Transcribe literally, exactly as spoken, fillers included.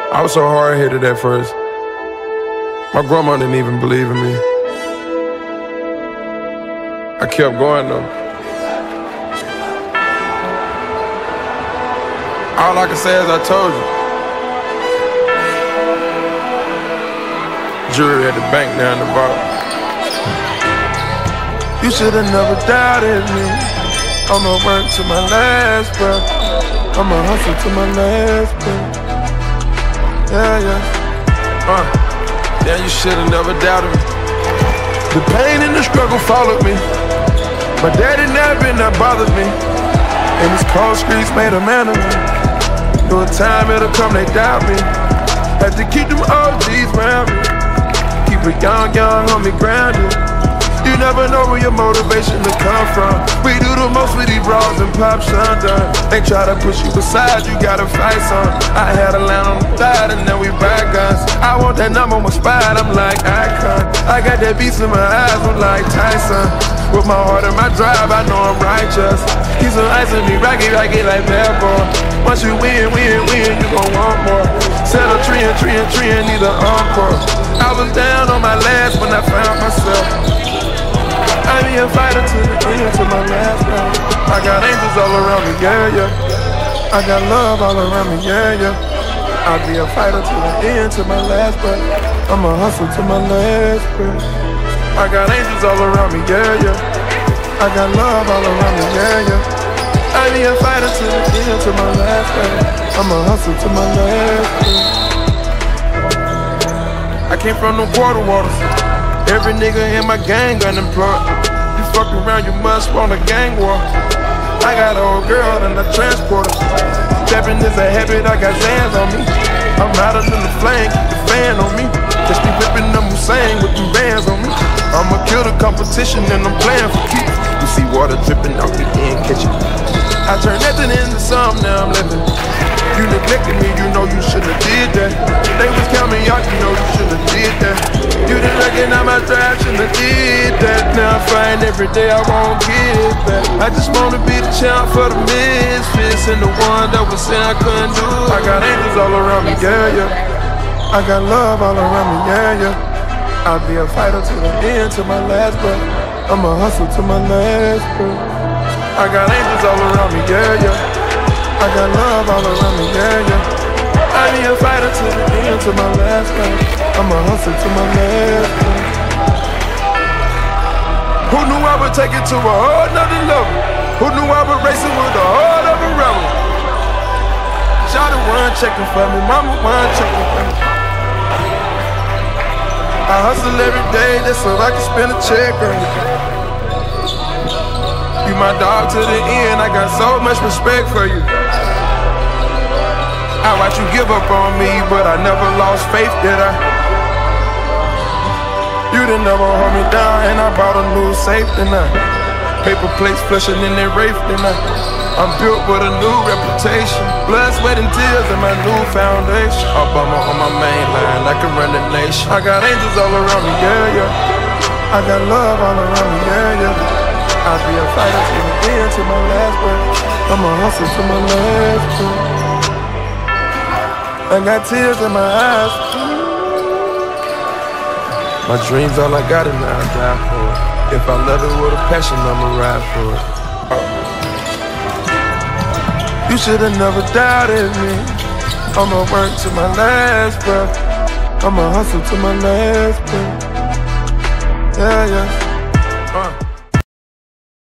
I was so hard-headed at first. My grandma didn't even believe in me. I kept going though. All I can say is I told you. Jury at the bank down the bottom. You should've never doubted me. I'ma work to my last breath. I'ma hustle to my last breath. Yeah, yeah. Uh, yeah, you should've never doubted me. The pain and the struggle followed me. My daddy never been that bothered me. And these cold streets made a man of me. Knew a time it'll come, they doubt me. Had to keep them O Gs round me. Keep a young, young homie grounded. You never know where your motivation to come from. We do the most with these bras and pop shundun. They try to push you aside, you gotta fight some. I had a line on the side and then we buy guns. I want that number one spot, I'm like icon. I got that beast in my eyes, I'm like Tyson. With my heart and my drive, I know I'm righteous. Keep some ice in me, rocky, rocky like that boy. Once you win, win, win, you gon' want more. Set a tree and tree and tree and need an encore. I was down on my last when I found myself. I be a fighter to the end, to my last breath. I got angels all around me, yeah, yeah. I got love all around me, yeah, yeah. I'll be a fighter to the end, to my last breath. I'ma hustle to my last breath. I got angels all around me, yeah, yeah. I got love all around me, yeah, yeah. I be a fighter to the end, to my last breath. I'ma hustle to my last breath. I came from the water waters. Every nigga in my gang unemployed. You fuck around, you must want a gang war. I got an old girl and a transporter. Stepping is a habit, I got Zans on me. I'm hotter than the flame, keep the fan on me. Just be whipping them Hussein with them bands on me. I'ma kill the competition and I'm playing for keeps. You see water dripping out the end kitchen. I turned nothing into something, now I'm living. You neglected me, you know you should've did that. They was counting out, you know you should've did that. You didn't recognize my drive, should've did that. Now I find every day I won't get back. I just wanna be the champ for the misfits and the one that was saying I couldn't do it. I got angels all around me, yeah, yeah. I got love all around me, yeah, yeah. I'll be a fighter to the end, to my last breath. I'ma hustle to my last breath. I got angels all around me, yeah, yeah. I got love all around me, yeah, yeah. I be a fighter to the end, to my last breath. I'ma hustle to my last breath. Who knew I would take it to a whole nother level? Who knew I would race it with the heart of a rebel? Shawty one checking for me, mama one checking for me. I hustle every day just so I can spend a check on you. You my dog to the end, I got so much respect for you. I watch you give up on me, but I never lost faith, did I? You didn't never hold me down, and I bought a new safety net. Paper plates flushing in their wraith, then I I'm built with a new reputation. Blood, sweat, and tears in my new foundation. Obama on my main line, I can run the nation. I got angels all around me, yeah, yeah. I got love all around me, yeah, yeah. I'll be a fighter to the end, to my last breath. I'ma hustle to my last breath. I got tears in my eyes. My dreams all I got and now I die for it. If I love it with a passion, I'ma ride for it. Oh. You should've never doubted me. I'ma work to my last breath. I'ma hustle to my last breath. Yeah, yeah. Uh.